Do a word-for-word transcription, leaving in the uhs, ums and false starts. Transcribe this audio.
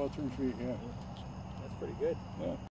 about three feet, yeah. That's pretty good. Yeah.